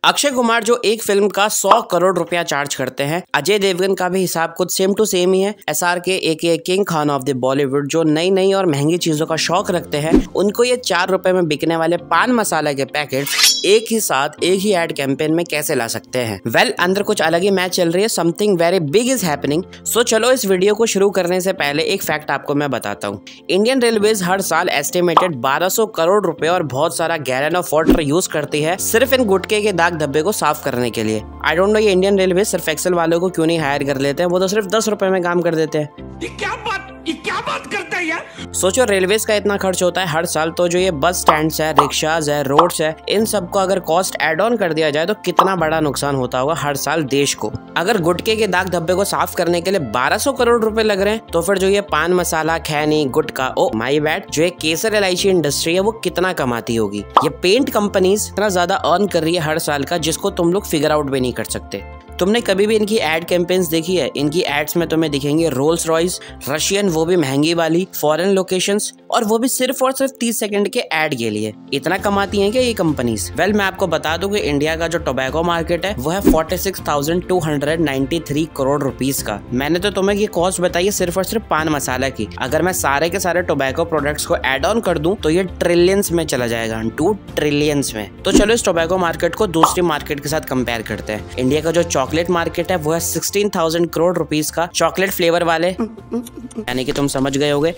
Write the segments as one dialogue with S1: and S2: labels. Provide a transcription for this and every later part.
S1: अक्षय कुमार जो एक फिल्म का 100 करोड़ रुपया चार्ज करते हैं, अजय देवगन का भी हिसाब कुछ सेम टू सेम ही है। SRK A K A king Khan of the Bollywood जो नई नई और महंगी चीजों का शौक रखते हैं, उनको ये 4 रुपए में बिकने वाले पान मसाला के पैकेट एक ही साथ एक ही एड कैंपेन में कैसे ला सकते हैं। वेल, अंदर कुछ अलग ही मैच चल रही है। Something very big is happening. So चलो इस वीडियो को शुरू करने से पहले एक फैक्ट आपको मैं बताता हूँ। इंडियन रेलवेज हर साल एस्टिमेटेड 1200 करोड़ रुपए और बहुत सारा गैलन ऑफ वाटर यूज करती है सिर्फ इन गुटके के दाग धब्बे को साफ करने के लिए। आई डोंट नो ये इंडियन रेलवे सिर्फ एक्सेल वालों को क्यों नहीं हायर कर लेते हैं। वो तो सिर्फ 10 रुपए में काम कर देते हैं। ये क्या बात करता है यार। सोचो रेलवेज का इतना खर्च होता है हर साल, तो जो ये बस स्टैंड्स है, रिक्शाज है, रोड्स है, इन सबको अगर कॉस्ट एड ऑन कर दिया जाए तो कितना बड़ा नुकसान होता होगा हर साल देश को। अगर गुटके के दाग धब्बे को साफ करने के लिए 1200 करोड़ रुपए लग रहे हैं, तो फिर जो ये पान मसाला, खैनी, गुटखा, ओ माय बैड, जो ये केसर इलायची इंडस्ट्री है वो कितना कमाती होगी। ये पेंट कंपनीज इतना ज्यादा अर्न कर रही है हर साल का, जिसको तुम लोग फिगर आउट भी नहीं कर सकते। तुमने कभी भी इनकी एड कैंपेन्स देखी है? इनकी एड्स में तुम्हें दिखेंगे रोल्स रॉयस, रशियन, वो भी महंगी वाली, फॉरेन लोकेशंस, और वो भी सिर्फ और सिर्फ 30 सेकंड के एड के लिए। इतना कमाती हैं क्या ये कंपनीज? वेल, मैं आपको बता दूं कि इंडिया का जो टोबैको मार्केट है वो है 46,293 करोड़ रुपीस का। मैंने तो तुम्हें ये कॉस्ट बताई है सिर्फ और सिर्फ पान मसाला की। अगर मैं सारे के सारे टोबैको प्रोडक्ट्स को एड ऑन कर दूं तो ये ट्रिलियंस में चला जाएगा, 2 ट्रिलियंस में। तो चलो इस टोबैको मार्केट को दूसरी मार्केट के साथ कंपेयर करते हैं। इंडिया का जो चॉकलेट मार्केट है वो है 16,000 करोड़ रुपीस का, चॉकलेट फ्लेवर वाले, यानी कि तुम समझ गए होगे।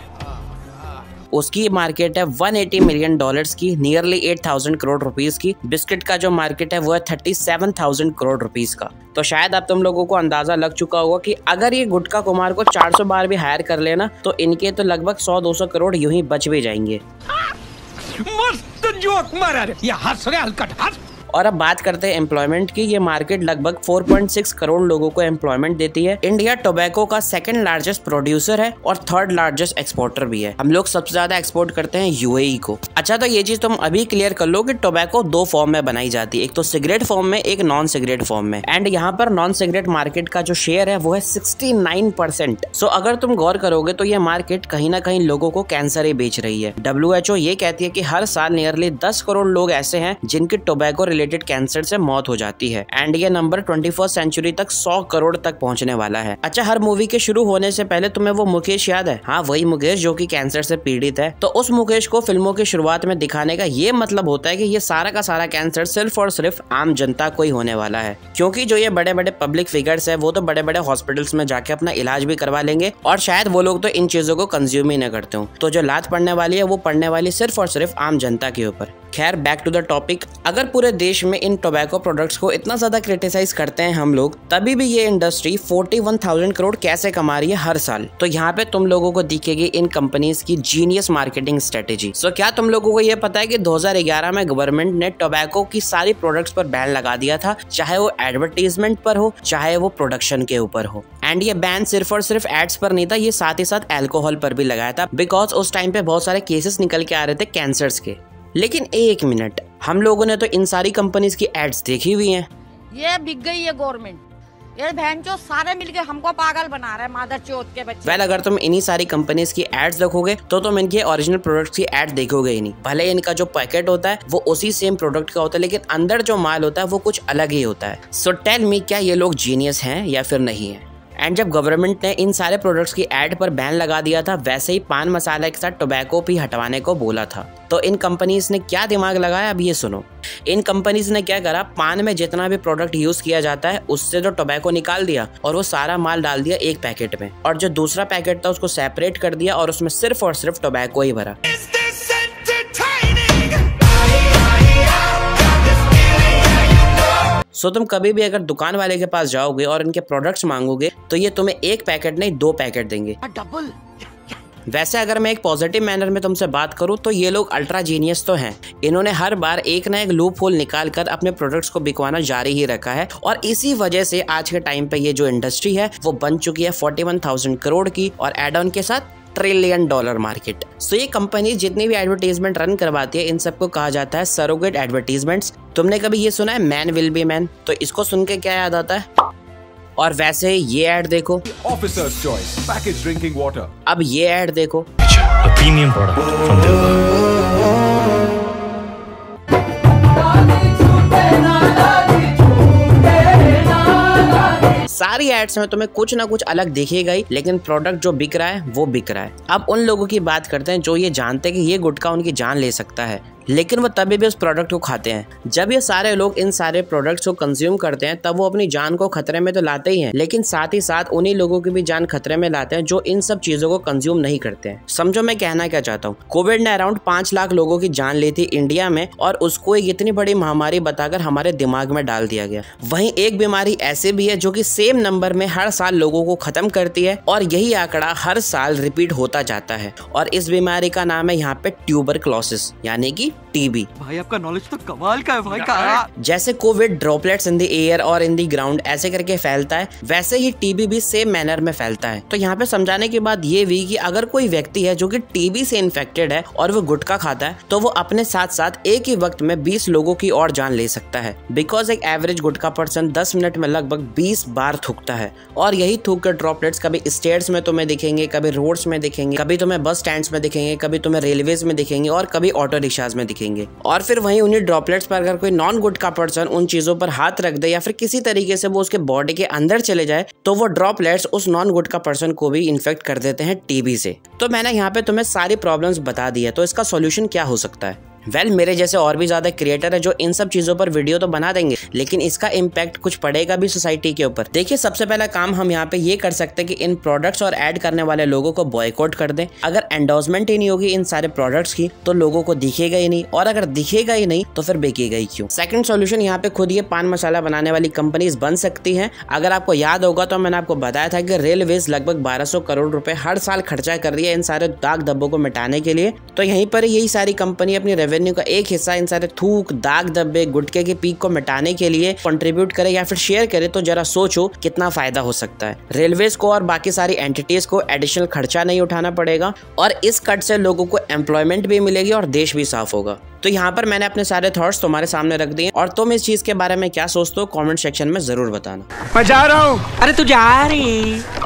S1: उसकी मार्केट है 180 मिलियन डॉलर्स की, नियरली 8,000 करोड़ रुपीस की। बिस्किट का जो मार्केट है वो है 37,000 करोड़ रुपीस का। तो शायद अब तुम लोगों को अंदाजा लग चुका होगा कि अगर ये गुटखा कुमार को 400 बार भी हायर कर लेना तो इनके तो लगभग 100-200 करोड़ यूं ही बच भी जाएंगे।
S2: मस्त जोक मारा रे, ये हंस रहे हलकट हंस।
S1: और अब बात करते हैं एम्प्लॉयमेंट की। ये मार्केट लगभग 4.6 करोड़ लोगों को एम्प्लॉयमेंट देती है। इंडिया टोबैको का सेकंड लार्जेस्ट प्रोड्यूसर है और थर्ड लार्जेस्ट एक्सपोर्टर भी है। हम लोग सबसे ज्यादा एक्सपोर्ट करते हैं यूएई को। अच्छा, तो ये चीज तुम अभी क्लियर कर लो कि टोबैको 2 फॉर्म में बनाई जाती है, एक तो सिगरेट फॉर्म में, एक नॉन सिगरेट फॉर्म में। एंड यहाँ पर नॉन सिगरेट मार्केट का जो शेयर है वो है 69%। सो अगर तुम गौर करोगे तो ये मार्केट कहीं ना कहीं लोगों को कैंसर ही बेच रही है। WHO ये कहती है कि हर साल नियरली 10 करोड़ लोग ऐसे हैं जिनकी टोबैको कैंसर से मौत हो जाती है। एंड ये नंबर 21st सेंचुरी तक 100 करोड़ तक पहुंचने वाला है। अच्छा, हर मूवी के शुरू होने से पहले तुम्हें वो मुकेश याद है? हाँ, वही मुकेश जो कि कैंसर से पीड़ित है। तो उस मुकेश को फिल्मों की शुरुआत में दिखाने का ये मतलब होता है कि ये सारा का सारा कैंसर सिर्फ और सिर्फ आम जनता को ही होने वाला है, क्योंकि जो ये बड़े बड़े पब्लिक फिगर्स है वो तो बड़े बड़े हॉस्पिटल्स में जाके अपना इलाज भी करवा लेंगे और शायद वो लोग तो इन चीजों को कंज्यूम ही न करते हो। तो जो लात पड़ने वाली है वो पड़ने वाली सिर्फ और सिर्फ आम जनता के ऊपर। खैर, बैक टू द टॉपिक। अगर पूरे देश में इन टोबैको प्रोडक्ट्स को इतना ज्यादा क्रिटिसाइज करते हैं हम लोग, तभी भी ये इंडस्ट्री 41,000 करोड़ कैसे कमा रही है हर साल। तो यहाँ पे तुम लोगों को दिखेगी इन कंपनीज की जीनियस मार्केटिंग स्ट्रेटेजी। सो क्या तुम लोगों को ये पता है कि 2011 में गवर्नमेंट ने टोबैको की सारी प्रोडक्ट्स पर बैन लगा दिया था, चाहे वो एडवर्टीजमेंट पर हो, चाहे वो प्रोडक्शन के ऊपर हो। एंड ये बैन सिर्फ और सिर्फ एड्स पर नहीं था, ये साथ ही साथ अल्कोहल पर भी लगाया था, बिकॉज उस टाइम पे बहुत सारे केसेस निकल के आ रहे थे कैंसर्स के। लेकिन एक मिनट, हम लोगों ने तो इन सारी कंपनीज की एड्स देखी हुई हैं।
S3: ये बिक गई है गवर्नमेंट। ये बहनचोद सारे मिलके हमको पागल बना रहे हैं, मादर चौथ के बच्चे।
S1: वेल, अगर तुम इन्हीं सारी कंपनीज की एड्स देखोगे तो तुम इनके ओरिजिनल प्रोडक्ट्स की एड देखोगे ही नहीं। भले इनका जो पैकेट होता है वो उसी सेम प्रोडक्ट का होता है, लेकिन अंदर जो माल होता है वो कुछ अलग ही होता है। सो टेल मी, क्या ये लोग जीनियस हैं या फिर नहीं है? एंड जब गवर्नमेंट ने इन सारे प्रोडक्ट्स की एड पर बैन लगा दिया था, वैसे ही पान मसाला के साथ टोबैको भी हटवाने को बोला था। तो इन कंपनीज ने क्या दिमाग लगाया, अब ये सुनो। इन कंपनीज ने क्या करा, पान में जितना भी प्रोडक्ट यूज किया जाता है उससे जो टोबैको निकाल दिया और वो सारा माल डाल दिया एक पैकेट में, और जो दूसरा पैकेट था उसको सेपरेट कर दिया और उसमें सिर्फ और सिर्फ टोबैको ही भरा। सो तुम कभी भी अगर दुकान वाले के पास जाओगे और इनके प्रोडक्ट्स मांगोगे तो ये तुम्हें एक पैकेट नहीं 2 पैकेट देंगे, डबल। वैसे अगर मैं एक पॉजिटिव मैनर में तुमसे बात करूं तो ये लोग अल्ट्रा जीनियस तो हैं। इन्होंने हर बार एक ना एक लूप होल निकाल कर अपने प्रोडक्ट्स को बिकवाना जारी ही रखा है, और इसी वजह से आज के टाइम पे ये जो इंडस्ट्री है वो बन चुकी है 41,000 करोड़ की, और एड ऑन के साथ $1 ट्रिलियन मार्केट। सो ये कंपनी जितनी भी एडवर्टीजमेंट रन करवाती है इन सबको कहा जाता है सरोगेट एडवर्टीजमेंट्स। तुमने कभी ये सुना है मैन विल बी मैन? तो इसको सुन के क्या याद आता है? और वैसे ये ऐड देखो,
S4: officers choice package drinking water.
S1: अब ये ऐड देखो,
S5: प्रीमियम प्रोडक्ट फ्रॉम दिल्ली।
S1: सारी एड्स में तुम्हें कुछ ना कुछ अलग दिखेगा ही, लेकिन प्रोडक्ट जो बिक रहा है वो बिक रहा है। अब उन लोगों की बात करते हैं जो ये जानते हैं कि ये गुटखा उनकी जान ले सकता है, लेकिन वो तभी भी उस प्रोडक्ट को खाते हैं। जब ये सारे लोग इन सारे प्रोडक्ट्स को कंज्यूम करते हैं तब वो अपनी जान को खतरे में तो लाते ही हैं, लेकिन साथ ही साथ उन्हीं लोगों की भी जान खतरे में लाते हैं जो इन सब चीजों को कंज्यूम नहीं करते हैं। समझो मैं कहना क्या चाहता हूँ। कोविड ने अराउंड 5 लाख लोगों की जान ली थी इंडिया में, और उसको एक इतनी बड़ी महामारी बताकर हमारे दिमाग में डाल दिया गया। वहीं एक बीमारी ऐसे भी है जो कि सेम नंबर में हर साल लोगों को खत्म करती है, और यही आंकड़ा हर साल रिपीट होता जाता है, और इस बीमारी का नाम है यहाँ पे ट्यूबरक्लोसिस यानी कि टीबी।
S6: भाई आपका नॉलेज तो कमाल का है भाई का।
S1: जैसे covid droplets in the air और इन द ग्राउंड ऐसे करके फैलता है, वैसे ही टीबी भी सेम मैनर में फैलता है। तो यहाँ पे समझाने की बात ये भी कि अगर कोई व्यक्ति है जो कि टीबी से इन्फेक्टेड है और वो गुटखा खाता है, तो वो अपने साथ साथ एक ही वक्त में 20 लोगों की और जान ले सकता है। बिकॉज एक एवरेज गुटखा पर्सन 10 मिनट में लगभग 20 बार थूकता है, और यही थूक के ड्रॉपलेट्स कभी स्टेयर्स में तुम्हें दिखेंगे, कभी रोड्स में दिखेंगे, कभी तुम्हें बस स्टैंड्स में दिखेंगे, कभी तुम्हें रेलवेज में दिखेंगे, और कभी ऑटो रिक्शाज में दिखेंगे। और फिर वहीं उन्हीं ड्रॉपलेट्स पर अगर कोई नॉन गुटखा पर्सन उन चीजों पर हाथ रख दे या फिर किसी तरीके से वो उसके बॉडी के अंदर चले जाए, तो वो ड्रॉपलेट्स उस नॉन गुटखा पर्सन को भी इन्फेक्ट कर देते हैं टीबी से। तो मैंने यहाँ पे तुम्हें सारी प्रॉब्लम्स बता दी है, तो इसका सॉल्यूशन क्या हो सकता है? मेरे जैसे और भी ज्यादा क्रिएटर है जो इन सब चीजों पर वीडियो तो बना देंगे, लेकिन इसका इम्पैक्ट कुछ पड़ेगा भी सोसाइटी के ऊपर। देखिए, सबसे पहला काम हम यहाँ पे ये कर सकते हैं कि इन प्रोडक्ट्स और ऐड करने वाले लोगों को बॉयकॉट कर दें। अगर एंडोर्समेंट ही नहीं होगी इन सारे प्रोडक्ट्स की तो लोगों को दिखेगा ही नहीं, और अगर दिखेगा ही नहीं तो फिर बिकेगा ही क्यों। सेकंड सॉल्यूशन यहाँ पे खुद ये पान मसाला बनाने वाली कंपनीज बन सकती हैं। अगर आपको याद होगा तो मैंने आपको बताया था कि रेलवेज लगभग 1200 करोड़ रुपए हर साल खर्चा कर रही है इन सारे दाग धब्बों को मिटाने के लिए। तो यहीं पर यही सारी कंपनी अपनी रेवेन्यू का एक हिस्सा इन सारे थूक, दाग धब्बे, गुटके के पीक को मिटाने के लिए कंट्रीब्यूट करे या फिर शेयर करे, तो जरा सोचो कितना फायदा हो सकता है। रेलवेज को और बाकी सारी एंटिटीज को एडिशनल खर्चा नहीं उठाना पड़ेगा, और इस कट से लोगों को एम्प्लॉयमेंट भी मिलेगी और देश भी साफ होगा। तो यहाँ पर मैंने अपने सारे थॉट्स तुम्हारे सामने रख दिए, और तुम इस चीज के बारे में क्या सोचते हो कमेंट सेक्शन में जरूर बताना।
S2: मैं जा रहा हूँ।
S6: अरे तू जा रही